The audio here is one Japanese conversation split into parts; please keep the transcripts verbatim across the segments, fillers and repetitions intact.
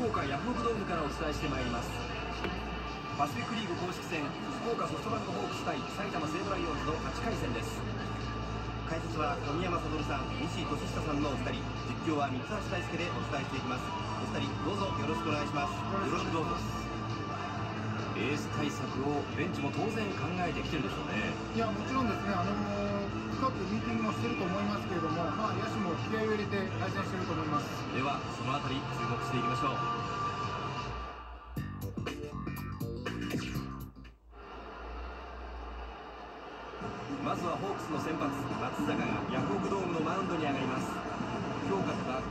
福岡ヤフオクドームからお伝えしてまいります。パシフィックリーグ公式戦、福岡ソフトバンクホークス対埼玉西武ライオンズのはちかい戦です。解説は小宮山悟さん、西俊久さんのお二人、実況は三橋大輔でお伝えしていきます。お二人どうぞよろしくお願いします。よろしくどうぞ。エース対策をベンチも当然考えてきてるでしょうね。 いや、もちろんですね、あのー、深くミーティングもしてると思いますけれども、まあ、野手も気合を入れて対戦してると思います。 ではそのあたり注目していきましょう。まずはホークスの先発松坂がヤフオクドームのマウンドに上がります。評価高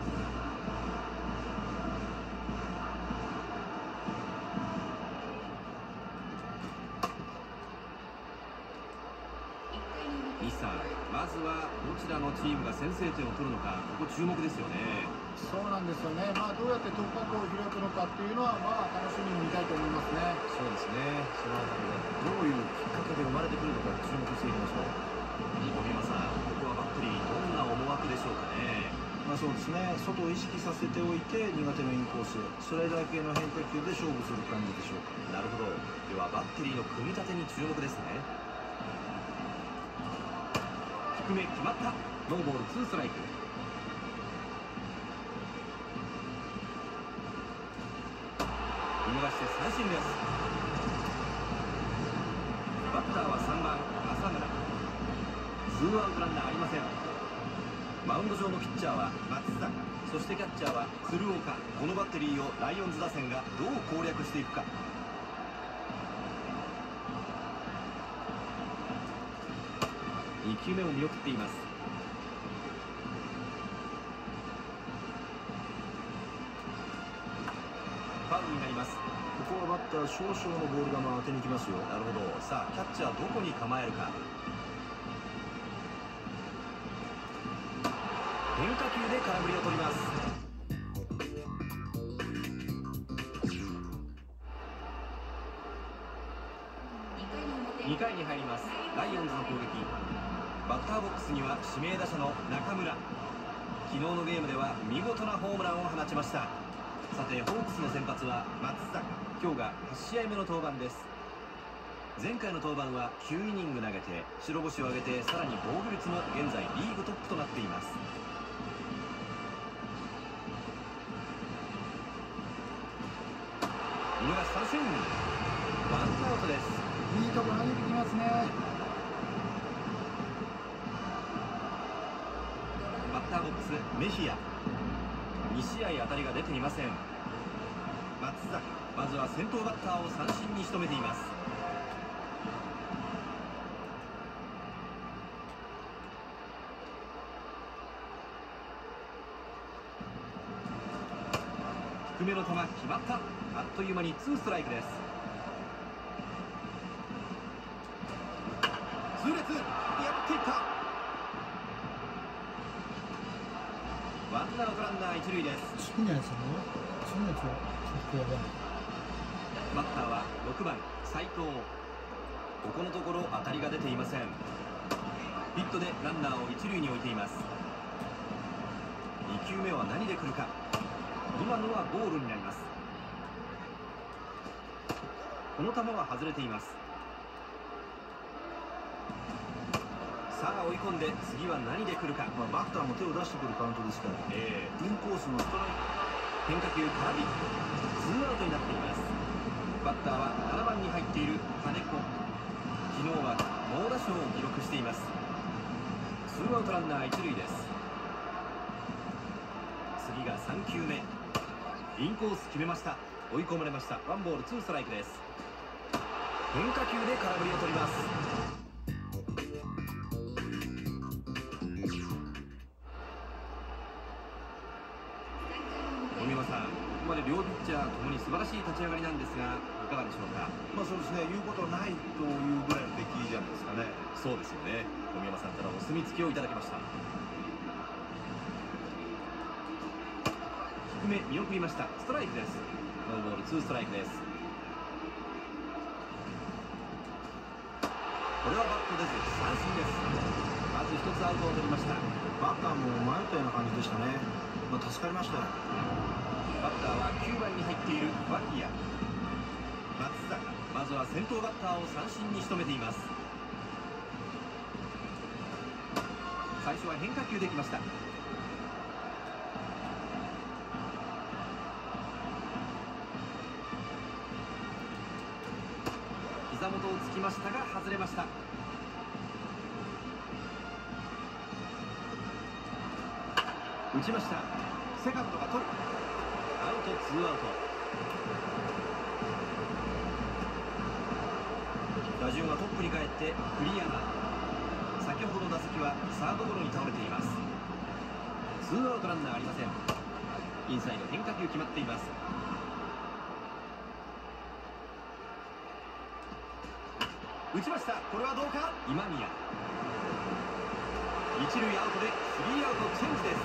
西さん、まずはどちらのチームが先制点を取るのか、ここ注目ですよね。 そうなんですよね、まあ、どうやって突破口を開くのかっていうのは、まあ、楽しみに見たいと思いますね。 そうですね、そのあたりでどういうきっかけで生まれてくるのか注目していきましょう。小宮さん、ここはバッテリーどんな思惑でしょうかね。 まあそうですね、外を意識させておいて苦手のインコース、スライダー系の変化球で勝負する感じでしょうか。 なるほど。ではバッテリーの組み立てに注目ですね。低め決まった。ノーボールツーストライク。見逃して三振です。バッターはさんばん浅村。ツーアウトランナーありません。マウンド上のピッチャーは松坂、そしてキャッチャーは鶴岡。このバッテリーをライオンズ打線がどう攻略していくか。にきゅうめを見送っています。ファウルになります。 ここはバッター少々のボール球を当てに行きますよ。 なるほど。さあキャッチャーどこに構えるか。変化球で空振りを取ります。にかいに入ります。ライオンズの攻撃。バッターボックスには指名打者の中村。昨日のゲームでは見事なホームランを放ちました。さてホークスの先発は松坂。今日がはちしあいめの登板です。前回の登板はきゅうイニング投げて白星を挙げて、さらに防御率も現在リーグトップとなっています。見逃し三振。ワンアウトです。 いいところ投げてきますね。 バッターボックスメヒア。にしあい当たりが出ていません。松坂、まずは先頭バッターを三振に仕留めています。低めの球決まった。あっという間にツーストライクです。痛烈、破っていった。ワンアウトランナー一塁です。 いいんじゃないですかね。そんなやつは結構やばい。 バッターはろくばん斉藤。ここのところ当たりが出ていません。ヒットでランナーを一塁に置いています。にきゅうめは何で来るか。今のはボールになります。この球は外れています。さあ追い込んで次は何で来るか。 まあ、バッターも手を出してくるカウントですから、 えー、 インコースのストライ変化球空振り。ツーアウトになっています。バッターはななばんに入っている金子。昨日は猛打賞を記録しています。ツーアウトランナー一塁です。次がさんきゅうめ。インコース決めました。追い込まれました。ワンボールツーストライクです。変化球で空振りを取ります。小宮さん、ここまで両ピッチャーともに素晴らしい立ち上がりなんですが、いかがでしょうか。 まあそうですね、言うことないというぐらいの出来じゃないですかね。 そうですよね。小宮さんからお墨付きをいただきました。低め見送りました。ストライクです。ノーボールツーストライクです。これはバット出ず三振です。まず一つアウトを取りました。 バッターも迷ったような感じでしたね。まあ助かりましたよ。 バッターはきゅうばんに入脇谷、松坂、まずは先頭バッターを三振に仕留めています。最初は変化球できました。膝元をつきましたが外れました。打ちました。セカンドが取る。アウト、ツーアウト。打順はトップに帰って栗山。先ほどの打席はサードゴロに倒れています。ツーアウトランナーありません。インサイド変化球決まっています。打ちました。これはどうか。今宮、一塁アウトでスリーアウトチェンジです。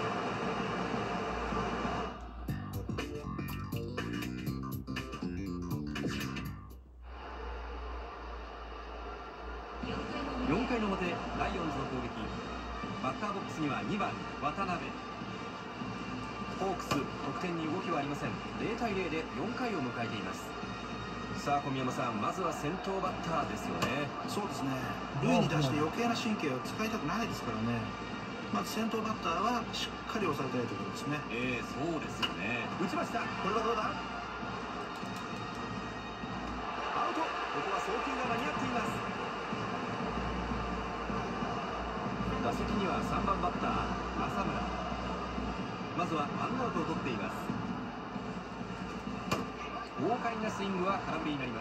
よんかいの表、ライオンズの攻撃。バッターボックスにはにばん渡辺。ホークス得点に動きはありません。ゼロたいゼロでよんかいを迎えています。さあ小宮山さん、まずは先頭バッターですよね。 そうですね、塁に出して余計な神経を使いたくないですからね。まず先頭バッターはしっかり抑えたいところですね。 ええー、そうですよね。打ちました。これはどうだ。アウト。ここは送球が間に合っています。打席にはさんばんバッター浅村。まずはワンアウトを取っています。豪快なスイングは空振りになります。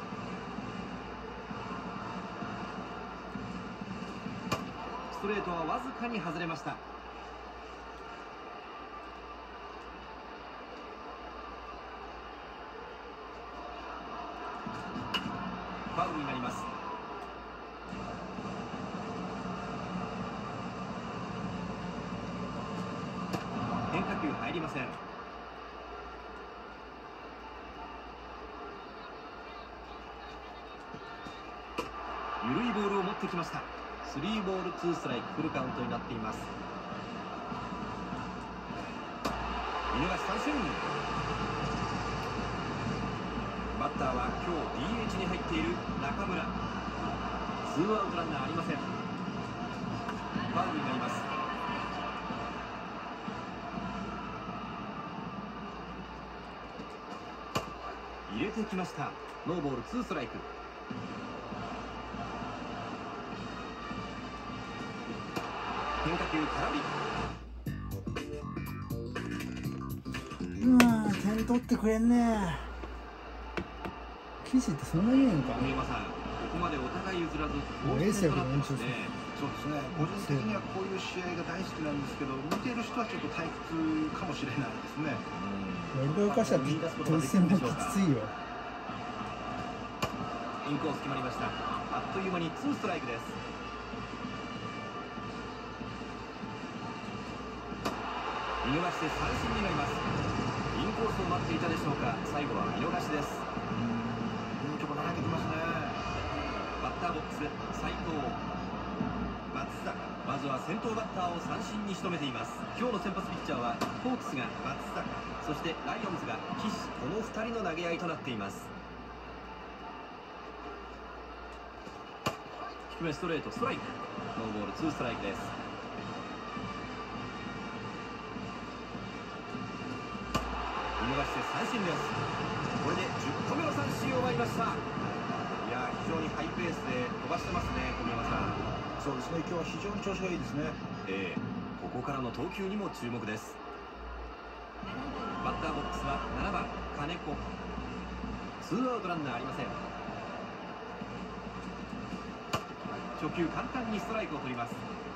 ストレートはわずかに外れました。ファウルになります。変化球入りません。緩いボールを持ってきました。スリーボールツーストライク、フルカウントになっています。見逃し三振。バッターは今日 ディーエイチ に入っている中村。ツーアウトランナーありません。ファウルになります。入れてきました。ノーボールツーストライク。変化球空振り。 うわー、点取ってくれんね。岸ってそんなにいいのか。 三山さん、ここまでお互い譲らずもうエースやけどね。 そうですね、個人的にはこういう試合が大好きなんですけど、見ている人はちょっと退屈かもしれないですね。 俺が浮かしたら投手戦もきついよ。 インコース決まりました。あっという間にツーストライクです。見逃して三振になります。インコースを待っていたでしょうか。最後は見逃しです。 いいとこ投げてきますね。 バッターボックス、斉藤、松坂。まずは先頭バッターを三振に仕留めています。今日の先発ピッチャーはホークスが松坂、そしてライオンズが岸、このふたりの投げ合いとなっています。低めストレート、ストライク。ノーボールツーストライクです。見逃して三振です。これでじゅっこめの三振を奪いました。いやー、非常にハイペースで飛ばしてますね、小宮山さん。 そうですね、今日は非常に調子がいいですね。 ええー、ここからの投球にも注目です。バッターボックスはななばん金子。ツーアウトランナーありません。初球簡単にストライクを取ります。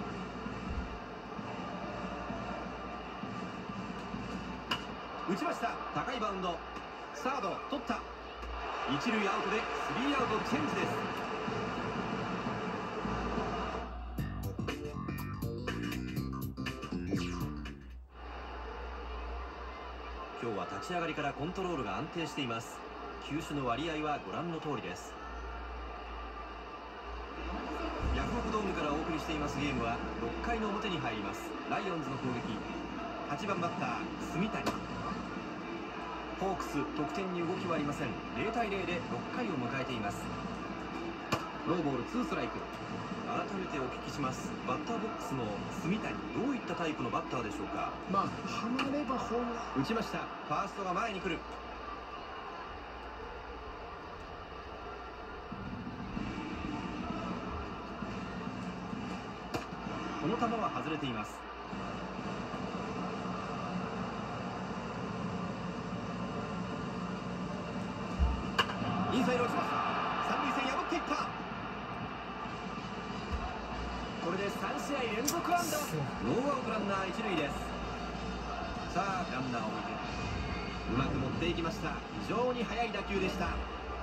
打ちました。高いバウンド。サード取った。一塁アウトでスリーアウトチェンジです。今日は立ち上がりからコントロールが安定しています。球種の割合はご覧の通りです。ヤフオクドームからお送りしていますゲームはろっかいの表に入ります。ライオンズの攻撃。はちばんバッター住谷。 ホークス得点に動きはありません。ゼロたいゼロでろっかいを迎えています。ノーボールツーストライク。改めてお聞きします。バッターボックスの住谷、どういったタイプのバッターでしょうか。 まあハマればホームラン。 打ちました。ファーストが前に来る。この球は外れています。インサイド落ちます。三塁線破っていった。これでさんしあい連続安打。ノーアウトランナー一塁です。さあランナーを置いてうまく持っていきました。非常に速い打球でした。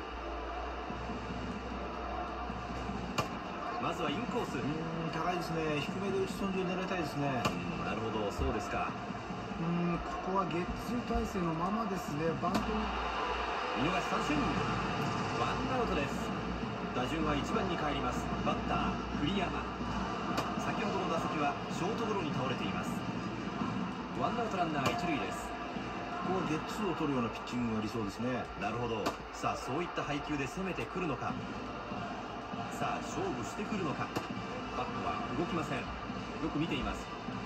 まずはインコース。 うーん高いですね。低めで打ち損じを狙いたいですね。 なるほど、そうですか。 うーんここはゲッツー体制のままですね。バントに見逃し三振。ワンアウトです。打順はいちばんに帰ります。バッター栗山。先ほどの打席はショートゴロに倒れています。ワンアウトランナー一塁です。 ここはゲッツーを取るようなピッチングが理想ですね。 なるほど。さあそういった配球で攻めてくるのか。さあ勝負してくるのか。バットは動きません。よく見ています。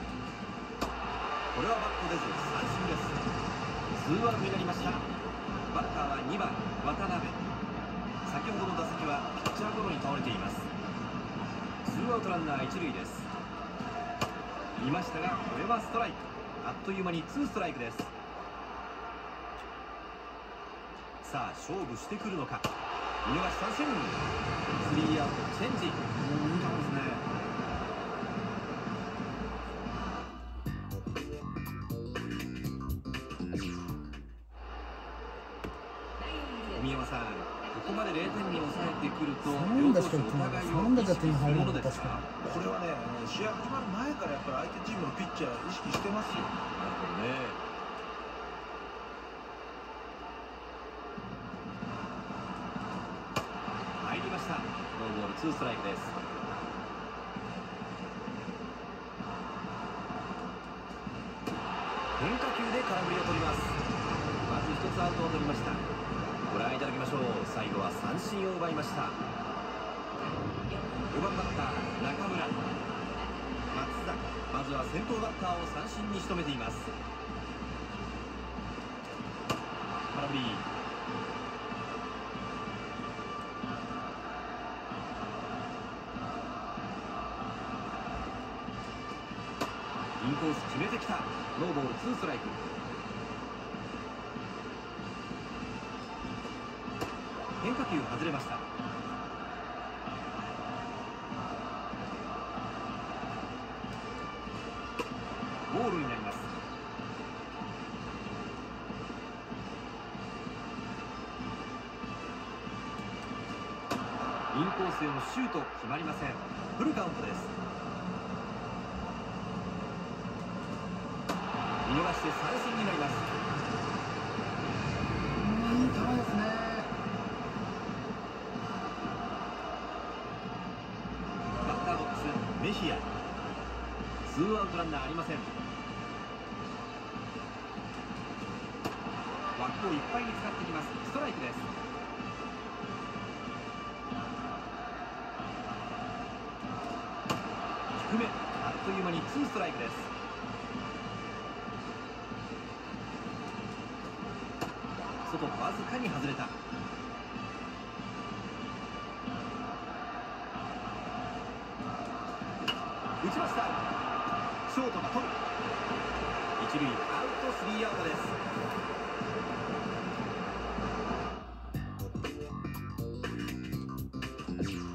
これはバット出ず三振です。ツーアウトになりました。バッターはにばん渡辺。先ほどの打席はピッチャーゴロに倒れています。ツーアウトランナー一塁です。見ましたがこれはストライク。あっという間にツーストライクです。さあ勝負してくるのか。見逃し三振。スリーアウトチェンジ。 もういい球ですね。 小宮山さん、ここまでゼロてんに抑えてくると三打しか両投手お互いを三打じゃ意識するものです点入か。 これはね、試合始まる前からやっぱり相手チームのピッチャー意識してますよ。 なるほどね。入りました。ノーボールツーストライクです。変化球で空振りを取ります。まず一つアウトを取りました。ご覧いただきましょう。最後は三振を奪いました。よんばんバッター中村。松坂、まずは先頭バッターを三振に仕留めています。空振り。インコース決めてきた。ノーボールツーストライク。変化球外れました。ボールになります。インコースへのシュート決まりません。フルカウントです。見逃して三振になります。 いい球ですね。 バッターボックスメヒア。ツーアウトランナーありません。枠をいっぱいに使ってきます。ストライクです。低め、あっという間にツーストライクです。外わずかに外れた。打ちました。ショートが取る。一塁アウト、スリーアウトです。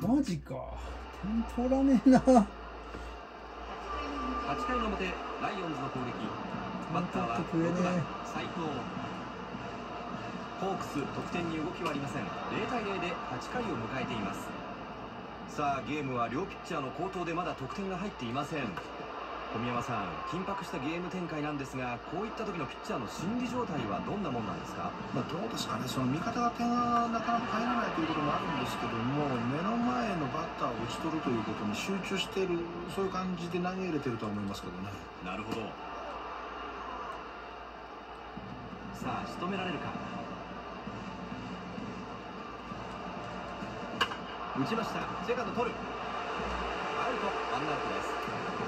マジか。点取らねえな。 はちかいの表、ライオンズの攻撃。バッターはろくばん斉藤。ホークス得点に動きはありません。ゼロたいゼロではちかいを迎えています。さあゲームは両ピッチャーの好投でまだ得点が入っていません。小宮山さん、緊迫したゲーム展開なんですが、こういった時のピッチャーの心理状態はどんなもんなんですか。 まあ、どうですかね、その味方が点がなかなか入らないということもあるんですけども、目の前のバッターを打ち取るということに集中している、そういう感じで投げ入れてるとは思いますけどね。 なるほど。 さあ仕留められるか。打ちました。セカンド取る。アウト。ワンアウトです。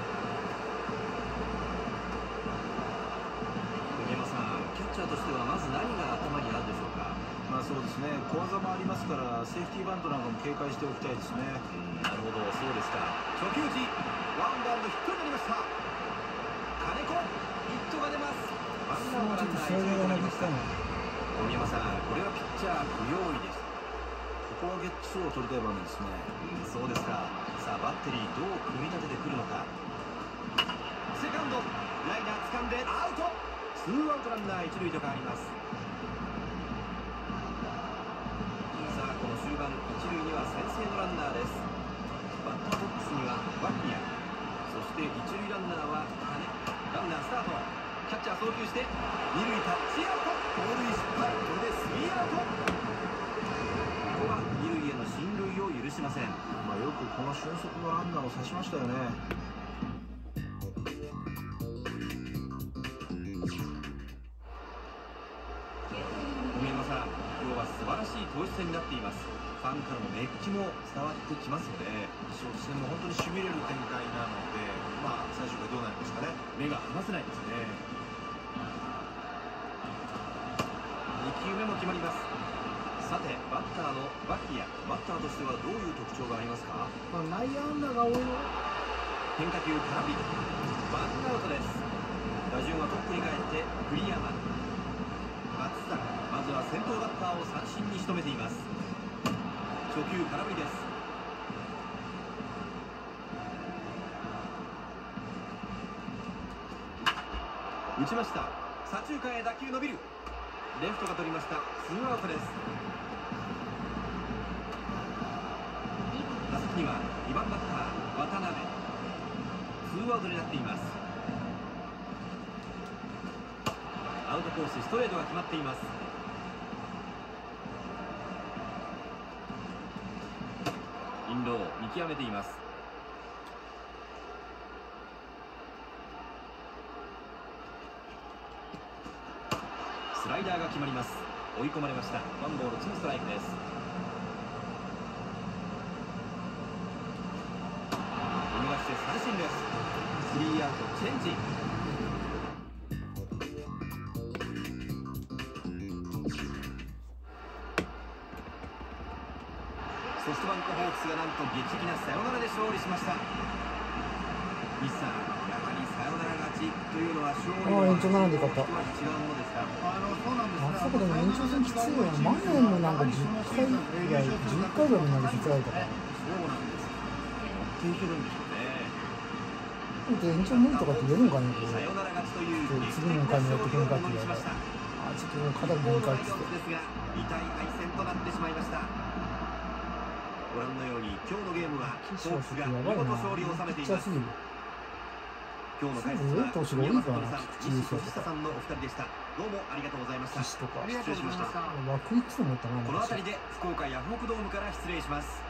栗山さん、キャッチャーとしてはまず何が頭にあるでしょうか。 まあそうですね、小技もありますからセーフティーバントなんかも警戒しておきたいですね。 うんなるほど、そうですか。初球打ちワンバウンドヒットになりました。金子ヒットが出ます。ワンアウトランナー一塁となりました。栗山さん、これはピッチャー不用意です。 ここはゲッツーを取りたい場面ですね。 うんそうですか。さあバッテリーどう組み立ててくるのか。セカンドライナー掴んでアウト。ツーアウトランナー一塁と変わります。さあこの終盤一塁には先制のランナーです。バッターボックスにはワッキア、そして一塁ランナーは金。ランナースタート。キャッチャー送球して二塁タッチアウト。盗塁失敗。これでスリーアウト。ここは二塁への進塁を許しません。 まあよくこの俊足のランナーを刺しましたよね。 小宮山さん、今日は素晴らしい投手戦になっています。ファンからの熱気も伝わってきますよね。 そうですね、もう本当にしびれる展開なので、まあ最初がどうなりますかね。 目が離せないですね。にきゅうめも決まります。さてバッターのバッキア、バッターとしてはどういう特徴がありますか。 まあ、内野安打が多いの。 変化球空振り、ワンアウトです。打順はトップに帰って栗山。松坂、まずは先頭バッターを三振に仕留めています。初球空振りです。打ちました。左中間へ打球伸びる。レフトが取りました。ツーアウトです。打席にはにばんバッター渡辺。ツーアウトになっています。アウトコースストレートが決まっています。インロー見極めています。スライダーが決まります。追い込まれました。ワンボールツーストライクです。見逃して三振です。スリーアウトチェンジ。ソフトバンクホークスがなんと劇的なサヨナラで勝利しました。西さん、やはりサヨナラ勝ちというのは勝利のああ延長なんで勝った。 一味違うものですか。 あのそうなんですね。 あそこでも延長戦きついよな。マネもなんかじゅっかいぐらい、じゅっかいぐらい投げさせられたから。 そうなんです。持っていけるんでしょうね。 延長無理とかって言えるのかね、これ。 サヨナラ勝ちという次の回にやってくれんかって言われた。 しました。 あ、ちょっともう肩が限界っつって。 ですが痛い敗戦となってしまいました。ご覧のように今日のゲームはホークスが見事勝利を収めています。今日の解説は宮本さん、西俊久さんのお二人でした。どうもありがとうございました。 とかありがとうございました。 枠いつも思ったな。 この辺りで福岡ヤフオクドームから失礼します。